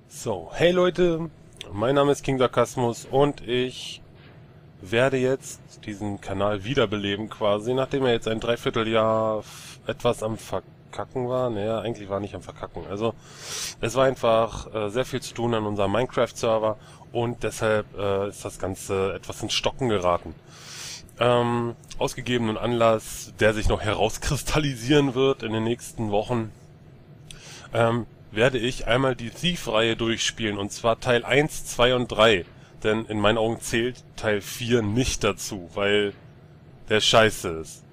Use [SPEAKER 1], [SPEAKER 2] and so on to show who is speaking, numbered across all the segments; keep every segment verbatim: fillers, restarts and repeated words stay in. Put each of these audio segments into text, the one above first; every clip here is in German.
[SPEAKER 1] So, hey Leute, mein Name ist King Sarkasmus und ich werde jetzt diesen Kanal wiederbeleben quasi, nachdem er jetzt ein Dreivierteljahr etwas am Verkacken war. Naja, eigentlich war er nicht am Verkacken. Also, es war einfach äh, sehr viel zu tun an unserem Minecraft-Server und deshalb äh, ist das Ganze etwas ins Stocken geraten. Ähm, aus gegebenen Anlass, der sich noch herauskristallisieren wird in den nächsten Wochen, ähm, werde ich einmal die Thief-Reihe durchspielen, und zwar Teil eins, zwei und drei. Denn in meinen Augen zählt Teil vier nicht dazu, weil der scheiße ist.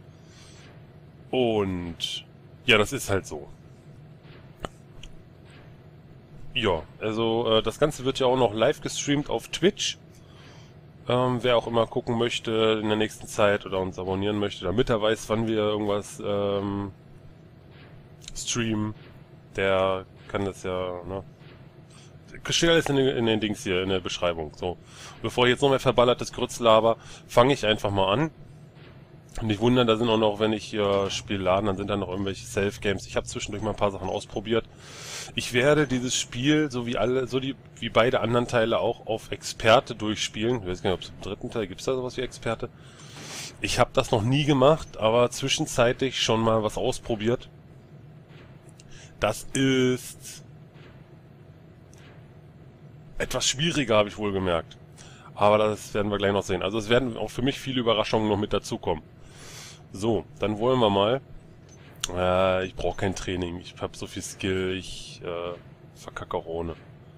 [SPEAKER 1] Und ja, das ist halt so. Ja, also äh, das Ganze wird ja auch noch live gestreamt auf Twitch. Ähm, wer auch immer gucken möchte in der nächsten Zeit oder uns abonnieren möchte, damit er weiß, wann wir irgendwas ähm, streamen, der kann das ja, ne? Steht alles in den, in den Dings hier, in der Beschreibung. So. Bevor ich jetzt noch mehr verballertes Grütz laber, fange ich einfach mal an. Und nicht wundern, da sind auch noch, wenn ich hier Spiel laden, dann sind da noch irgendwelche Self-Games. Ich habe zwischendurch mal ein paar Sachen ausprobiert. Ich werde dieses Spiel, so wie alle, so die, wie beide anderen Teile auch, auf Experte durchspielen. Ich weiß gar nicht, ob es im dritten Teil gibt es da sowas wie Experte. Ich habe das noch nie gemacht, aber zwischenzeitlich schon mal was ausprobiert. Das ist etwas schwieriger, habe ich wohl gemerkt. Aber das werden wir gleich noch sehen. Also es werden auch für mich viele Überraschungen noch mit dazukommen. So, dann wollen wir mal. Äh, ich brauche kein Training. Ich habe so viel Skill. Ich äh, verkacke auch ohne.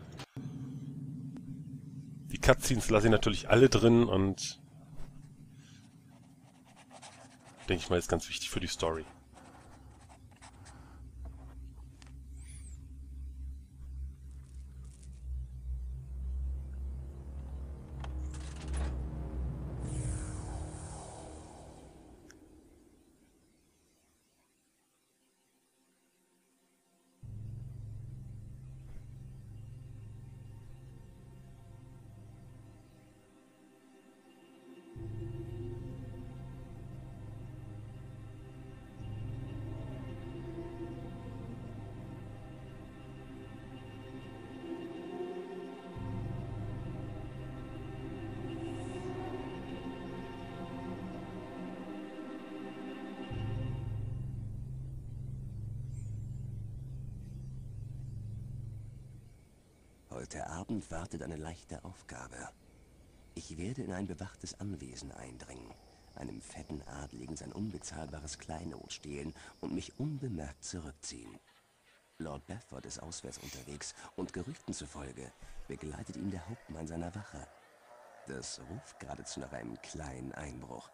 [SPEAKER 1] Die Cutscenes lasse ich natürlich alle drin und denke ich mal, ist ganz wichtig für die Story.
[SPEAKER 2] Heute Abend wartet eine leichte Aufgabe. Ich werde in ein bewachtes Anwesen eindringen, einem fetten Adligen sein unbezahlbares Kleinod stehlen und mich unbemerkt zurückziehen. Lord Befford ist auswärts unterwegs und Gerüchten zufolge begleitet ihn der Hauptmann seiner Wache. Das ruft geradezu nach einem kleinen Einbruch.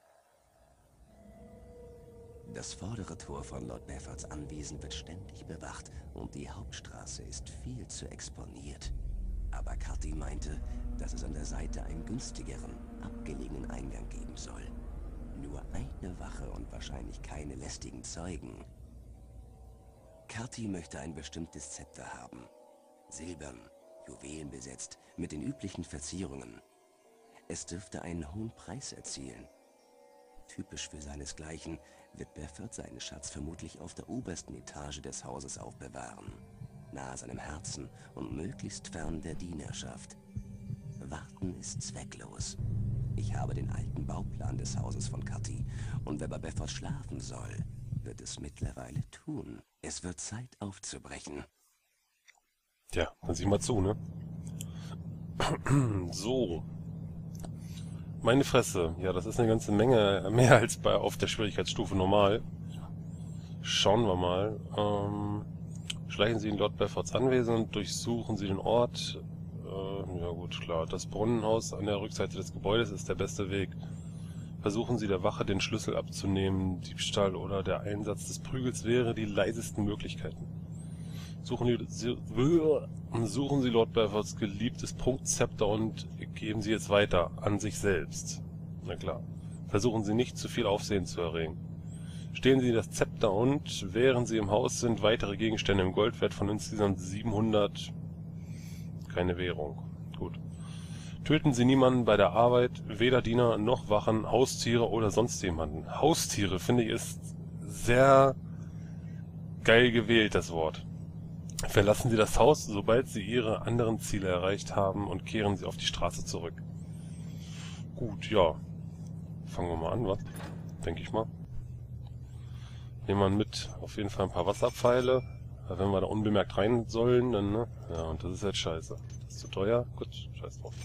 [SPEAKER 2] Das vordere Tor von Lord Beffords Anwesen wird ständig bewacht und die Hauptstraße ist viel zu exponiert. Aber Carty meinte, dass es an der Seite einen günstigeren, abgelegenen Eingang geben soll. Nur eine Wache und wahrscheinlich keine lästigen Zeugen. Carty möchte ein bestimmtes Zepter haben. Silbern, juwelenbesetzt, mit den üblichen Verzierungen. Es dürfte einen hohen Preis erzielen. Typisch für seinesgleichen wird Befford seinen Schatz vermutlich auf der obersten Etage des Hauses aufbewahren, nahe seinem Herzen und möglichst fern der Dienerschaft. Warten ist zwecklos. Ich habe den alten Bauplan des Hauses von Carty, und wer bei Befford schlafen soll, wird es mittlerweile tun. Es wird Zeit aufzubrechen.
[SPEAKER 1] Tja, dann sieh mal zu, ne? So. Meine Fresse, ja, das ist eine ganze Menge, mehr als bei auf der Schwierigkeitsstufe normal. Schauen wir mal. Ähm, schleichen Sie in Lord Beffords Anwesen und durchsuchen Sie den Ort. Äh, ja gut, klar. Das Brunnenhaus an der Rückseite des Gebäudes ist der beste Weg. Versuchen Sie der Wache den Schlüssel abzunehmen. Diebstahl oder der Einsatz des Prügels wäre die leisesten Möglichkeiten. Suchen, die, Sie, suchen Sie Lord Beffords geliebtes Punktzepter und geben Sie es weiter an sich selbst. Na klar. Versuchen Sie nicht zu viel Aufsehen zu erregen. Stehlen Sie das Zepter und, während Sie im Haus sind, weitere Gegenstände im Goldwert von insgesamt siebenhundert. Keine Währung. Gut. Töten Sie niemanden bei der Arbeit, weder Diener noch Wachen, Haustiere oder sonst jemanden. Haustiere, finde ich, ist sehr geil gewählt, das Wort. Verlassen Sie das Haus, sobald Sie Ihre anderen Ziele erreicht haben und kehren Sie auf die Straße zurück. Gut, ja. Fangen wir mal an, was? Denke ich mal. Nehmen wir mit auf jeden Fall ein paar Wasserpfeile. Wenn wir da unbemerkt rein sollen, dann, ne? Ja, und das ist jetzt scheiße. Das ist zu teuer. Gut, scheiß drauf.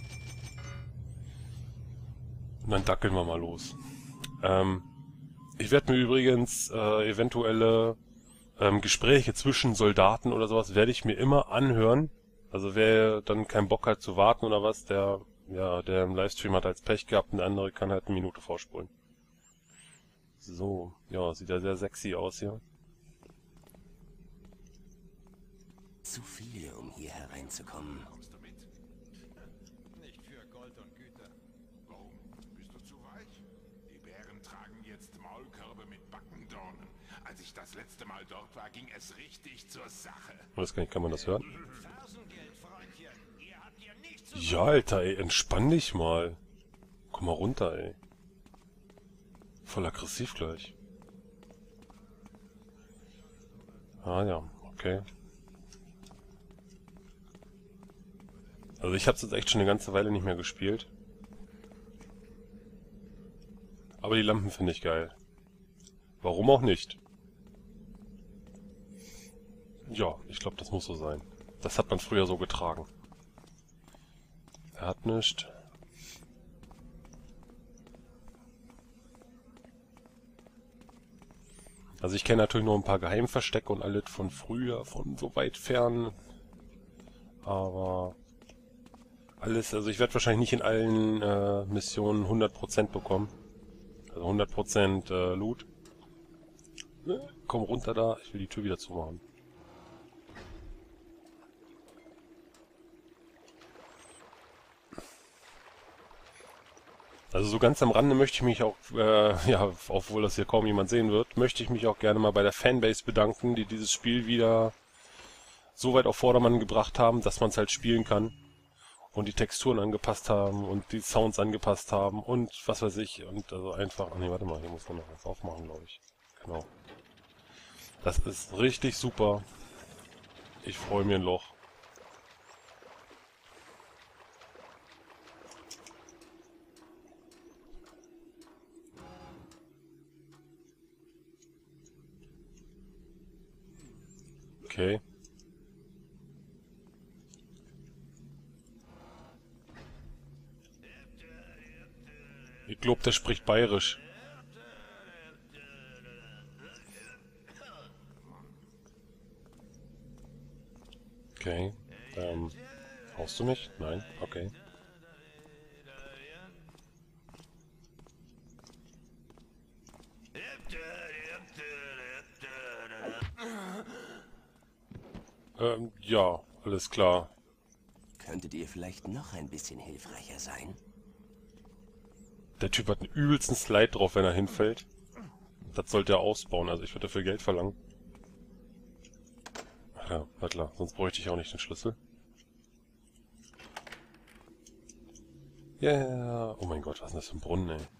[SPEAKER 1] Und dann dackeln wir mal los. Ähm, ich werde mir übrigens äh, eventuelle ähm, Gespräche zwischen Soldaten oder sowas werde ich mir immer anhören. Also wer dann keinen Bock hat zu warten oder was, der ja, der im Livestream hat als Pech gehabt und der andere kann halt eine Minute vorspulen. So, ja, sieht ja sehr sexy aus hier.
[SPEAKER 2] Zu viele, um hier hereinzukommen.
[SPEAKER 3] Kommst du mit? Nicht für Gold und Güter.
[SPEAKER 4] Warum? Bist du zu reich? Die Bären tragen jetzt Maulkörbe mit Backendornen. Als ich das letzte Mal dort war, ging es richtig zur Sache.
[SPEAKER 1] Was kann, ich, kann man das hören?
[SPEAKER 3] Fersengeld, Freundchen. Ihr habt hier nichts zu
[SPEAKER 1] Ja, Alter, ey, entspann dich mal. Komm mal runter, ey. Voll aggressiv gleich. Ah ja, okay. Also ich hab's jetzt echt schon eine ganze Weile nicht mehr gespielt. Aber die Lampen finde ich geil. Warum auch nicht? Ja, ich glaube, das muss so sein. Das hat man früher so getragen. Er hat nichts. Also ich kenne natürlich noch ein paar Geheimverstecke und alles von früher, von so weit fern. Aber alles, also ich werde wahrscheinlich nicht in allen äh, Missionen hundert Prozent bekommen. Also hundert Prozent äh, Loot. Komm runter da, ich will die Tür wieder zumachen. Also so ganz am Rande möchte ich mich auch, äh, ja, obwohl das hier kaum jemand sehen wird, möchte ich mich auch gerne mal bei der Fanbase bedanken, die dieses Spiel wieder so weit auf Vordermann gebracht haben, dass man es halt spielen kann. Und die Texturen angepasst haben und die Sounds angepasst haben und was weiß ich. Und also einfach, ach nee, warte mal, hier muss man noch was aufmachen, glaube ich. Genau. Das ist richtig super. Ich freue mir ein Loch. Okay. Ich glaube, der spricht bayerisch. Okay. Ähm, brauchst du mich? Nein? Okay. Ähm, ja, alles klar.
[SPEAKER 2] Könntet ihr vielleicht noch ein bisschen hilfreicher sein?
[SPEAKER 1] Der Typ hat einen übelsten Slide drauf, wenn er hinfällt. Das sollte er ausbauen, also ich würde dafür Geld verlangen. Ach ja, na klar, sonst bräuchte ich auch nicht den Schlüssel. Ja, yeah. Oh mein Gott, was ist denn das für ein Brunnen, ey?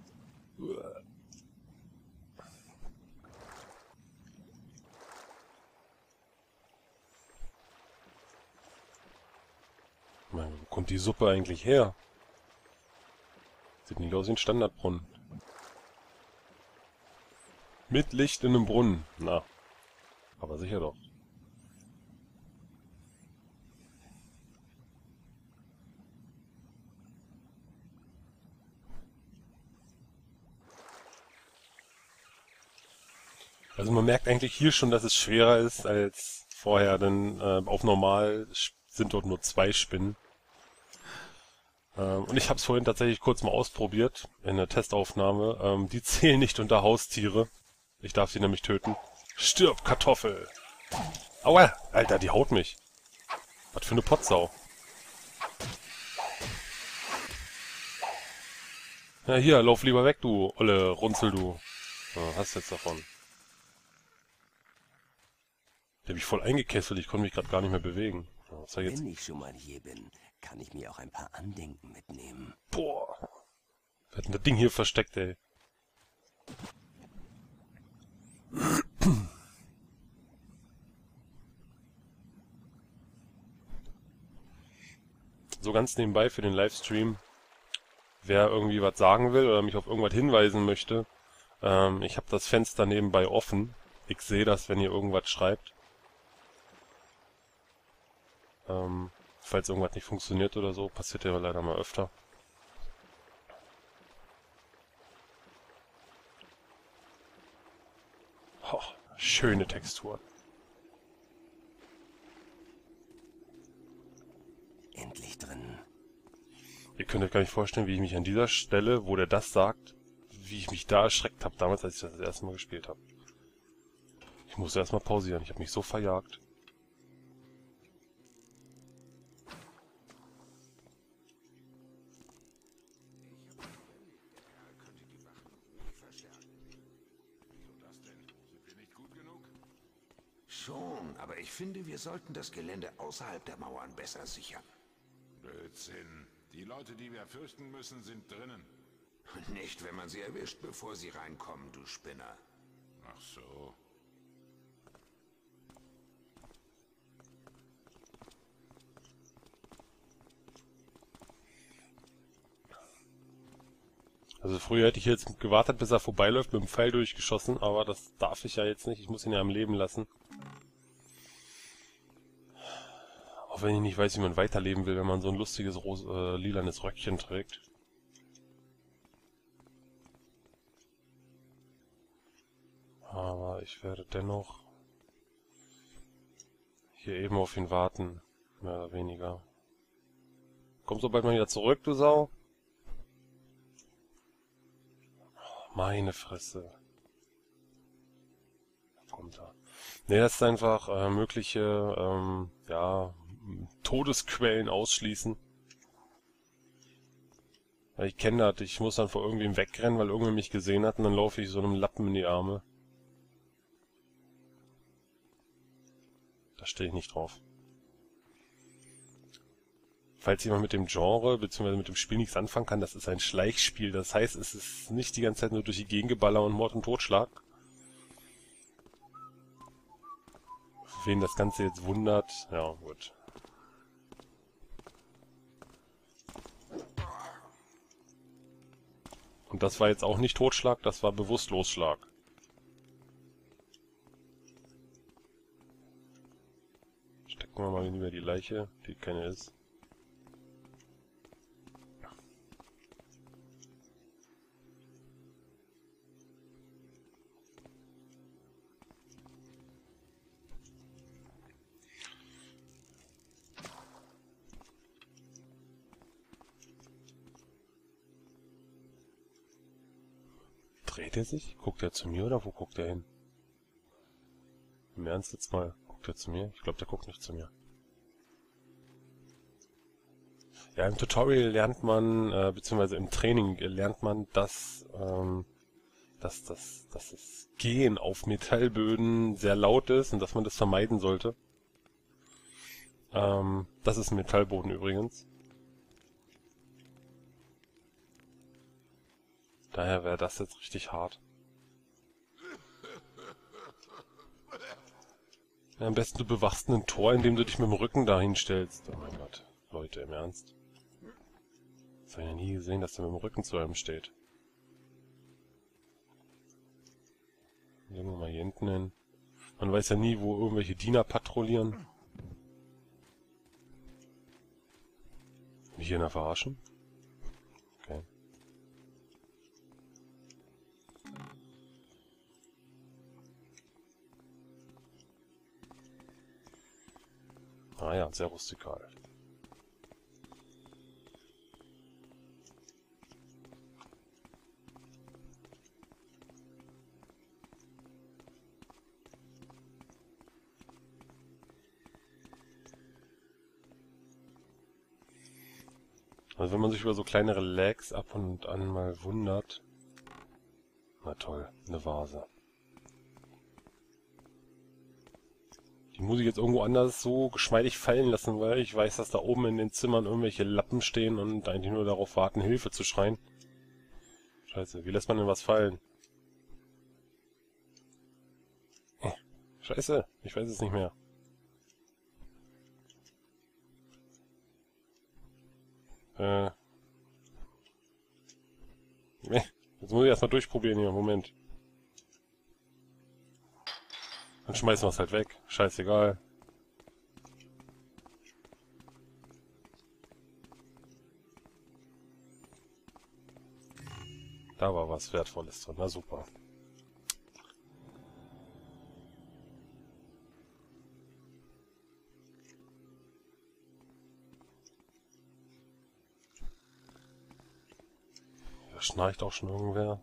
[SPEAKER 1] Mein, wo kommt die Suppe eigentlich her? Sieht nicht aus wie ein Standardbrunnen. Mit Licht in einem Brunnen. Na, aber sicher doch. Also man merkt eigentlich hier schon, dass es schwerer ist als vorher, denn äh, auf normal sind dort nur zwei Spinnen. Ähm, und ich habe es vorhin tatsächlich kurz mal ausprobiert in der Testaufnahme. Ähm, die zählen nicht unter Haustiere. Ich darf sie nämlich töten. Stirb, Kartoffel! Aua! Alter, die haut mich. Was für eine Potsau. Ja, hier, lauf lieber weg, du olle Runzel, du. Ja, hast jetzt davon. Der hat mich voll eingekesselt, ich konnte mich gerade gar nicht mehr bewegen. Ja, was soll ich jetzt?
[SPEAKER 2] Wenn ich schon mal hier bin, kann ich mir auch ein paar Andenken mitnehmen.
[SPEAKER 1] Boah. Wer hat denn das Ding hier versteckt, ey? so ganz nebenbei für den Livestream, wer irgendwie was sagen will oder mich auf irgendwas hinweisen möchte. Ähm, ich habe das Fenster nebenbei offen. Ich sehe das, wenn ihr irgendwas schreibt. Ähm, falls irgendwas nicht funktioniert oder so, passiert ja leider mal öfter. Oh, schöne Textur.
[SPEAKER 2] Endlich drin.
[SPEAKER 1] Ihr könnt euch gar nicht vorstellen, wie ich mich an dieser Stelle, wo der das sagt, wie ich mich da erschreckt habe, damals, als ich das das erste Mal gespielt habe. Ich musste erstmal pausieren, ich habe mich so verjagt.
[SPEAKER 5] Schon, aber ich finde, wir sollten das Gelände außerhalb der Mauern besser sichern.
[SPEAKER 4] Blödsinn. Die Leute, die wir fürchten müssen, sind drinnen.
[SPEAKER 5] Nicht, wenn man sie erwischt, bevor sie reinkommen, du Spinner.
[SPEAKER 4] Ach so.
[SPEAKER 1] Also früher hätte ich jetzt gewartet, bis er vorbeiläuft, mit dem Pfeil durchgeschossen, aber das darf ich ja jetzt nicht. Ich muss ihn ja am Leben lassen. Auch wenn ich nicht weiß, wie man weiterleben will, wenn man so ein lustiges ros äh, lilanes Röckchen trägt. Aber ich werde dennoch hier eben auf ihn warten, mehr oder weniger. Kommst du bald mal wieder zurück, du Sau? Meine Fresse. Kommt da. Ne, das ist einfach äh, mögliche, ähm, ja, Todesquellen ausschließen. Weil ich kenne das, ich muss dann vor irgendwem wegrennen, weil irgendwer mich gesehen hat und dann laufe ich so einem Lappen in die Arme. Da stehe ich nicht drauf. Falls jemand mit dem Genre bzw. mit dem Spiel nichts anfangen kann, das ist ein Schleichspiel. Das heißt, es ist nicht die ganze Zeit nur durch die Gegend geballer und Mord und Totschlag. Wen das Ganze jetzt wundert, ja gut. Und das war jetzt auch nicht Totschlag, das war Bewusstlosschlag. Stecken wir mal lieber die Leiche, die keine ist. Dreht er sich? Guckt er zu mir oder wo guckt er hin? Im Ernst jetzt mal, guckt er zu mir? Ich glaube, der guckt nicht zu mir. Ja, im Tutorial lernt man, äh, beziehungsweise im Training lernt man, dass, ähm, dass, dass, dass das Gehen auf Metallböden sehr laut ist und dass man das vermeiden sollte. Ähm, das ist ein Metallboden übrigens. Daher wäre das jetzt richtig hart. Ja, am besten du bewachst ein Tor, indem du dich mit dem Rücken dahin stellst. Oh mein Gott, Leute, im Ernst. Das habe ich ja nie gesehen, dass der mit dem Rücken zu einem steht. Gehen wir mal hier hinten hin. Man weiß ja nie, wo irgendwelche Diener patrouillieren. Mich hier in der verarschen? Okay. Ah ja, sehr rustikal. Also wenn man sich über so kleinere Lags ab und an mal wundert. Na toll, eine Vase. Die muss ich jetzt irgendwo anders so geschmeidig fallen lassen, weil ich weiß, dass da oben in den Zimmern irgendwelche Lappen stehen und eigentlich nur darauf warten, Hilfe zu schreien. Scheiße, wie lässt man denn was fallen? Scheiße, ich weiß es nicht mehr. Äh. Nee, jetzt muss ich erstmal durchprobieren hier. Moment. Dann schmeißen wir es halt weg. Scheißegal. Da war was Wertvolles drin. Na super. Da schnarcht auch schon irgendwer.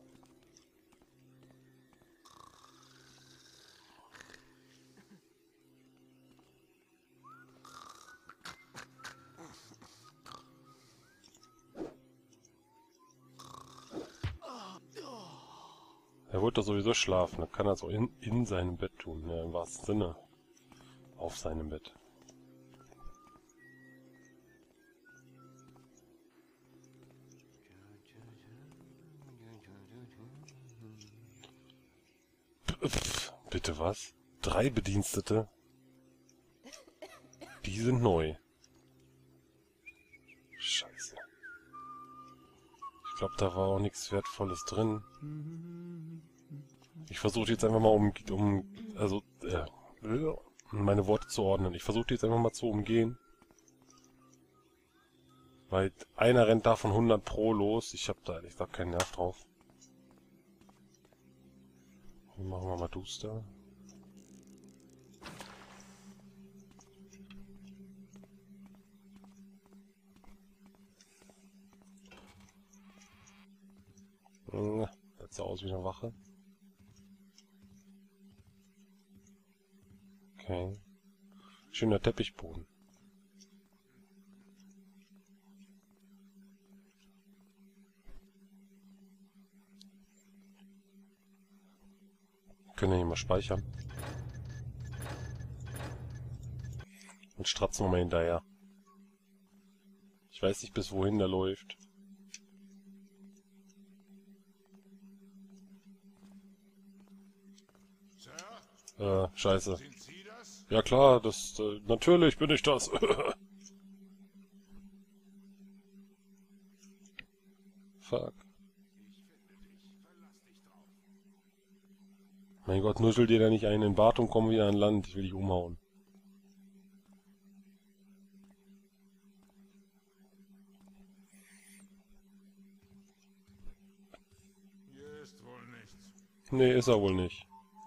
[SPEAKER 1] Er wollte doch sowieso schlafen, dann kann er es auch in, in seinem Bett tun, ja, im wahrsten Sinne. Auf seinem Bett. Pff, bitte was? Drei Bedienstete? Die sind neu. Scheiße. Ich glaube, da war auch nichts Wertvolles drin. Ich versuche jetzt einfach mal um, um also, äh, meine Worte zu ordnen. Ich versuche jetzt einfach mal zu umgehen. Weil einer rennt da von hundert Pro los. Ich habe da ehrlich gesagt keinen Nerv drauf. Machen wir mal duster. Sieht so aus wie eine Wache. Okay. Schöner Teppichboden. Wir können ja hier mal speichern. Und stratzen wir mal hinterher. Ich weiß nicht, bis wohin der läuft. Äh, scheiße.
[SPEAKER 4] Sind Sie das?
[SPEAKER 1] Ja klar, das, äh, natürlich bin ich das. Fuck. Mein Gott, nuschel dir da nicht einen in den Bart und komm wieder an Land. Ich will dich umhauen.
[SPEAKER 4] Hier ist wohl nichts.
[SPEAKER 1] Nee, ist er wohl nicht.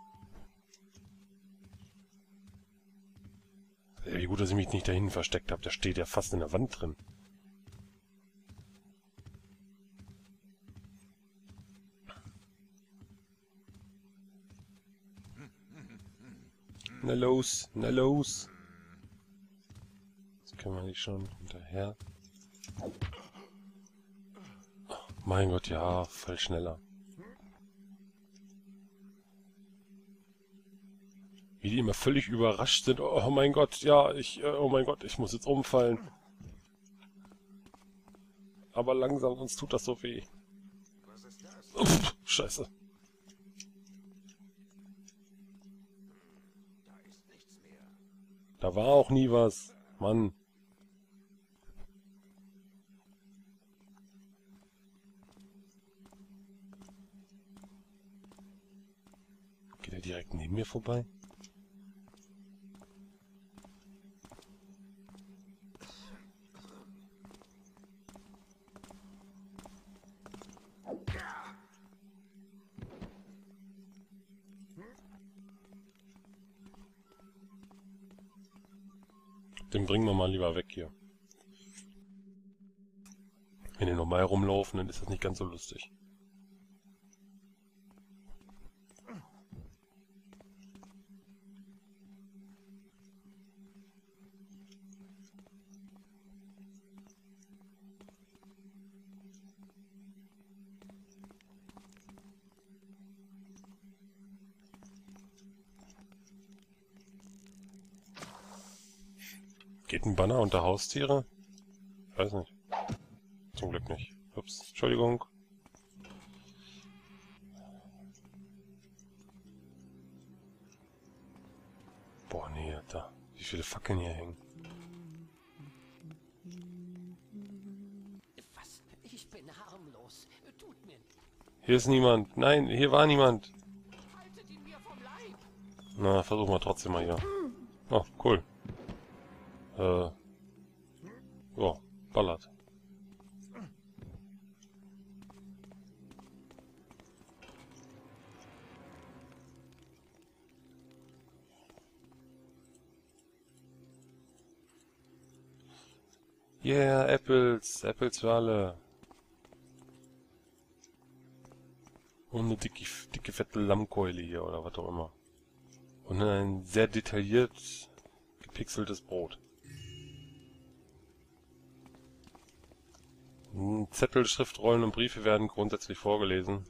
[SPEAKER 1] Ey, wie gut, dass ich mich nicht dahin versteckt habe. Der steht ja fast in der Wand drin. Na los, na los. Jetzt können wir nicht schon hinterher. Mein Gott, ja, voll schneller. Wie die immer völlig überrascht sind. Oh mein Gott, ja, ich, oh mein Gott, ich muss jetzt umfallen. Aber langsam, sonst tut das so weh.
[SPEAKER 5] Was ist das?
[SPEAKER 1] Uff, Scheiße.
[SPEAKER 5] Da ist nichts mehr.
[SPEAKER 1] Da war auch nie was. Mann. Geht er direkt neben mir vorbei? Den bringen wir mal lieber weg hier. Wenn die normal rumlaufen, dann ist das nicht ganz so lustig. Geht ein Banner unter Haustiere? Ich weiß nicht. Zum Glück nicht. Ups, Entschuldigung. Boah, nee, da. Wie viele Fackeln hier hängen.
[SPEAKER 6] bin harmlos. Tut mir nicht.
[SPEAKER 1] Hier ist niemand. Nein, hier war niemand.
[SPEAKER 6] Haltet ihn mir vom Leib.
[SPEAKER 1] Na, versuchen wir trotzdem mal hier. Oh, cool. Äh. Ja, ballert. Yeah, Apples. Apples für alle. Und eine dicke, dicke fette Lammkeule hier oder was auch immer. Und ein sehr detailliert gepixeltes Brot. Zettel, Schriftrollen und Briefe werden grundsätzlich vorgelesen.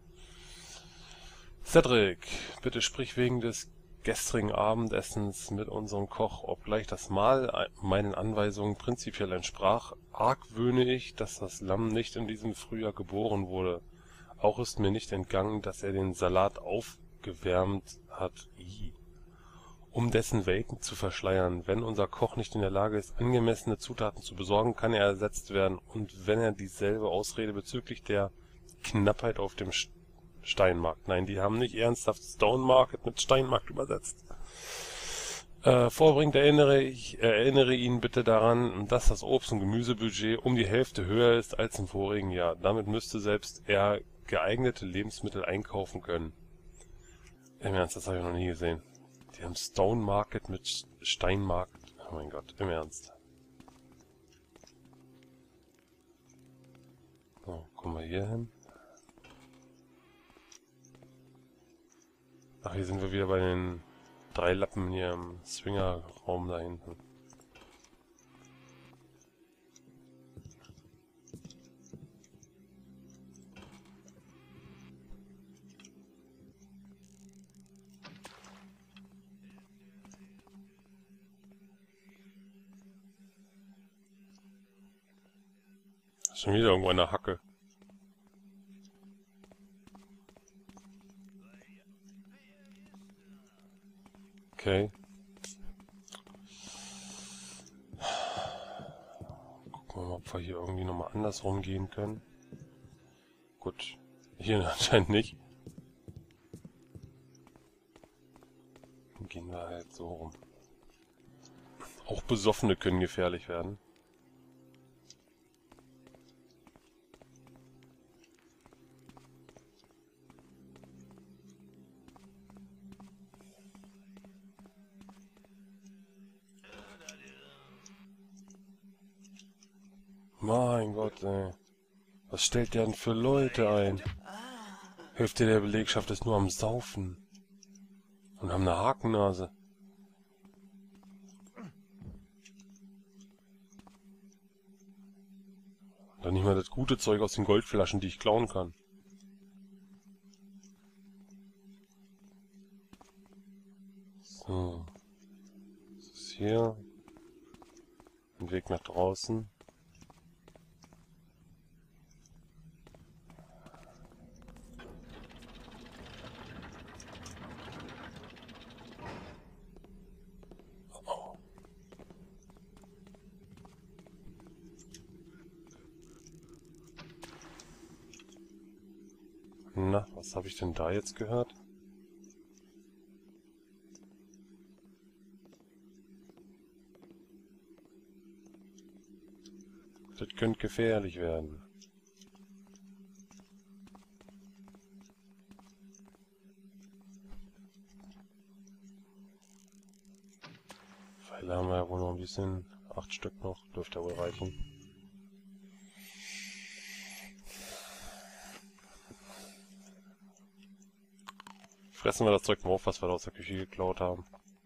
[SPEAKER 1] Cedric, bitte sprich wegen des gestrigen Abendessens mit unserem Koch, obgleich das Mahl meinen Anweisungen prinzipiell entsprach, argwöhne ich, dass das Lamm nicht in diesem Frühjahr geboren wurde. Auch ist mir nicht entgangen, dass er den Salat aufgewärmt hat, I. um dessen Welken zu verschleiern. Wenn unser Koch nicht in der Lage ist, angemessene Zutaten zu besorgen, kann er ersetzt werden, und wenn er dieselbe Ausrede bezüglich der Knappheit auf dem Steinmarkt, nein, die haben nicht ernsthaft Stone Market mit Steinmarkt übersetzt, äh, vorbringt, erinnere ich, erinnere ihn bitte daran, dass das Obst- und Gemüsebudget um die Hälfte höher ist als im vorigen Jahr. Damit müsste selbst er geeignete Lebensmittel einkaufen können. Im Ernst, das habe ich noch nie gesehen. Die haben Stone Market mit Steinmarkt. Oh mein Gott, im Ernst. So, kommen wir hier hin. Ach, hier sind wir wieder bei den drei Lappen hier im Swinger-Raum da hinten. Schon wieder irgendwo eine Hacke. Okay. Gucken wir mal, ob wir hier irgendwie nochmal andersrum gehen können. Gut. Hier anscheinend nicht. Dann gehen wir halt so rum. Auch Besoffene können gefährlich werden. Mein Gott, ey. Was stellt der denn für Leute ein? Hälfte der Belegschaft ist nur am Saufen. Und haben eine Hakennase. Dann nicht mal das gute Zeug aus den Goldflaschen, die ich klauen kann. So. Das ist hier. Ein Weg nach draußen. Na, was habe ich denn da jetzt gehört? Das könnte gefährlich werden. Pfeile haben wir ja wohl noch ein bisschen. Acht Stück noch, dürfte ja wohl reichen. Fressen wir das Zeug mal auf, was wir da aus der Küche geklaut haben.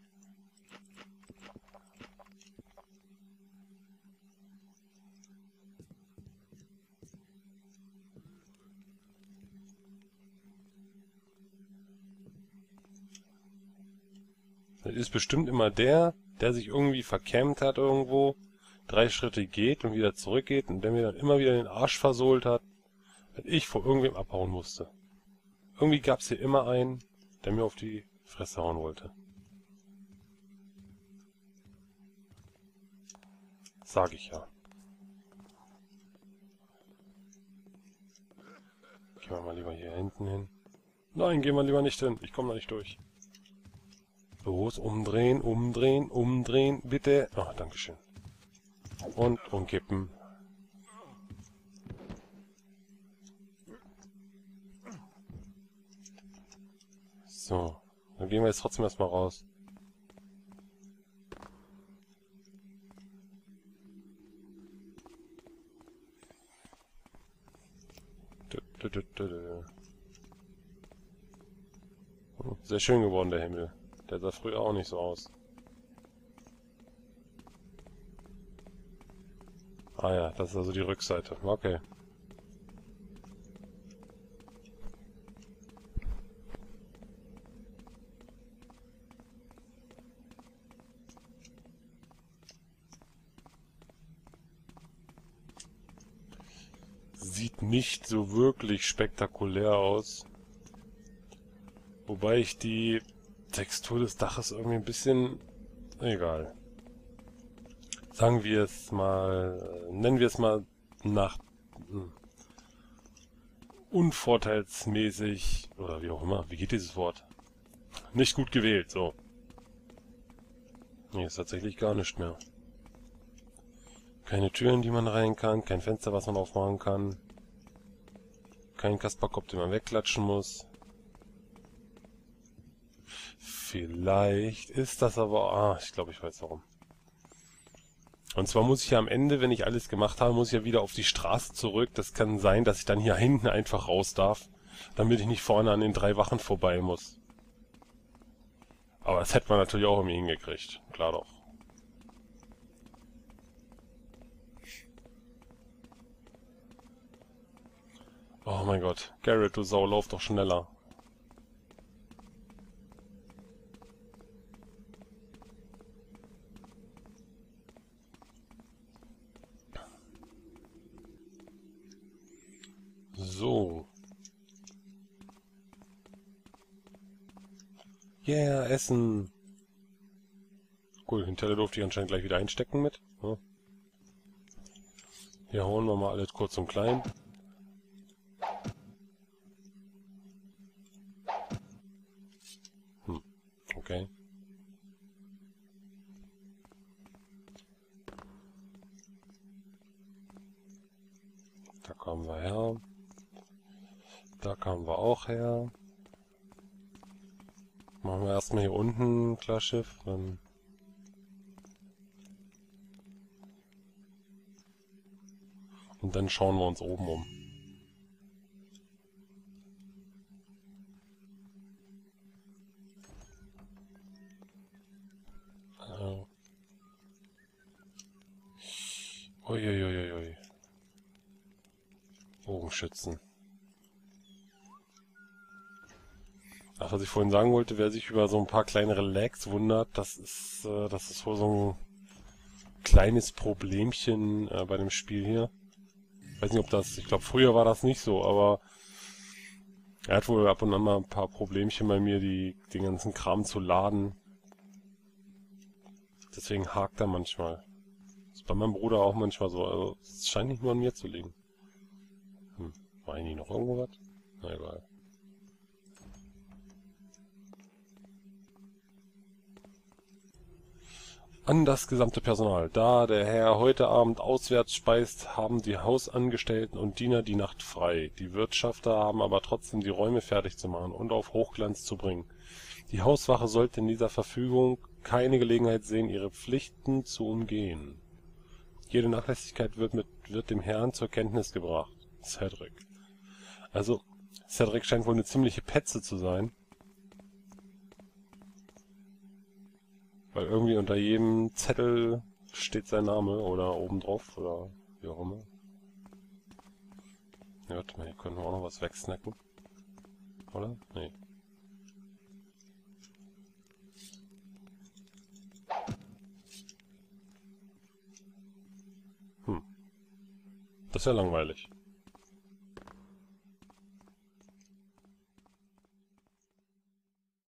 [SPEAKER 1] Das ist bestimmt immer der, der sich irgendwie verkämmt hat irgendwo, drei Schritte geht und wieder zurückgeht und der mir dann immer wieder den Arsch versohlt hat, wenn ich vor irgendwem abhauen musste. Irgendwie gab es hier immer einen, der mir auf die Fresse hauen wollte. Sag ich ja. Gehen wir mal lieber hier hinten hin. Nein, gehen wir lieber nicht hin. Ich komme da nicht durch. Los, umdrehen, umdrehen, umdrehen, bitte. Ah, dankeschön. Und umkippen. So, dann gehen wir jetzt trotzdem erstmal raus. Sehr schön geworden, der Himmel. Der sah früher auch nicht so aus. Ah ja, das ist also die Rückseite. Okay. Sieht nicht so wirklich spektakulär aus. Wobei ich die Textur des Daches irgendwie ein bisschen... Egal. Sagen wir es mal... Nennen wir es mal nach... Hm, unvorteilsmäßig... Oder wie auch immer. Wie geht dieses Wort? Nicht gut gewählt, so. Hier ist tatsächlich gar nichts mehr. Keine Türen, die man rein kann. Kein Fenster, was man aufmachen kann. Kein Kasperkopf, den man wegklatschen muss. Vielleicht ist das aber... Ah, ich glaube, ich weiß warum. Und zwar muss ich ja am Ende, wenn ich alles gemacht habe, muss ich ja wieder auf die Straße zurück. Das kann sein, dass ich dann hier hinten einfach raus darf, damit ich nicht vorne an den drei Wachen vorbei muss. Aber das hätte man natürlich auch irgendwie hingekriegt. Klar doch. Oh mein Gott. Garrett, du Sau, lauf doch schneller. So. Yeah, Essen. Cool, hinterher durfte ich anscheinend gleich wieder einstecken mit. Ja. Hier hauen wir mal alles kurz und klein. Hm, okay. Da kamen wir her. Da kamen wir auch her. Machen wir erstmal hier unten ein Klarschiff, dann... Und dann schauen wir uns oben um. Äh. Uiuiuiui. Bogenschützen. Ach, was ich vorhin sagen wollte, wer sich über so ein paar kleinere Lags wundert, das ist, äh, das ist wohl so ein kleines Problemchen äh, bei dem Spiel hier. Ich weiß nicht, ob das, ich glaube früher war das nicht so, aber er hat wohl ab und an mal ein paar Problemchen bei mir, die, den ganzen Kram zu laden. Deswegen hakt er manchmal. Das ist bei meinem Bruder auch manchmal so, also es scheint nicht nur an mir zu liegen. Hm, war eigentlich noch irgendwo was? Na egal. An das gesamte Personal. Da der Herr heute Abend auswärts speist, haben die Hausangestellten und Diener die Nacht frei. Die Wirtschafter haben aber trotzdem die Räume fertig zu machen und auf Hochglanz zu bringen. Die Hauswache sollte in dieser Verfügung keine Gelegenheit sehen, ihre Pflichten zu umgehen. Jede Nachlässigkeit wird, mit, wird dem Herrn zur Kenntnis gebracht. Cedric. Also, Cedric scheint wohl eine ziemliche Petze zu sein. Weil irgendwie unter jedem Zettel steht sein Name oder oben drauf oder wie auch immer. Ja, warte mal, hier können wir auch noch was wegsnacken. Oder? Nee. Hm. Das ist ja langweilig.